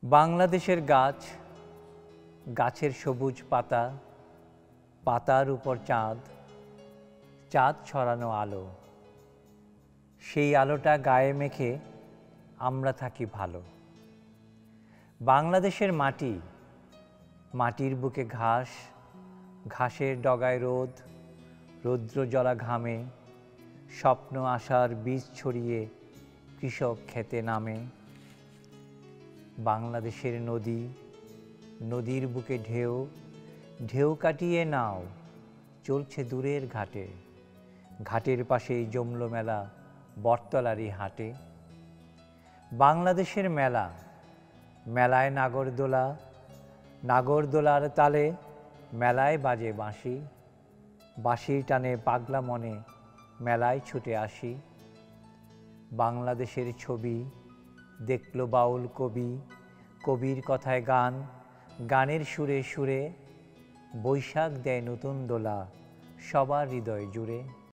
বাংলাদেশের গাছ, গাছের সবুজ পাতা, পাতার উপর চাঁদ, চাঁদ ছড়ানো আলো। সেই আলোটা গায়ে মেখে আমরা থাকি ভালো। বাংলাদেশের মাটি, মাটির বুকে ঘাস, ঘাসের ডগায় রোদ, রৌদ্র জ্বলা ঘামে, স্বপ্ন আশার বীজ ছড়িয়ে কৃষক খেতে নামে। বাংলাদেশের নদী, নদীর বুকে ঢেউ, ঢেউ কাটিয়ে নাও চলছে দূরের ঘাটে, ঘাটের পাশেই জমল মেলা বটতলারই হাটে। বাংলাদেশের মেলা, মেলায় নাগরদোলা, নাগরদোলার তালে মেলায় বাজে বাঁশি, বাঁশির টানে পাগলা মনে মেলায় ছুটে আসি। বাংলাদেশের ছবি দেখল বাউল কবি, কবির কথায় গান, গানের সুরে সুরে বৈশাখ দেয় নতুন দোলা সবার হৃদয় জুড়ে।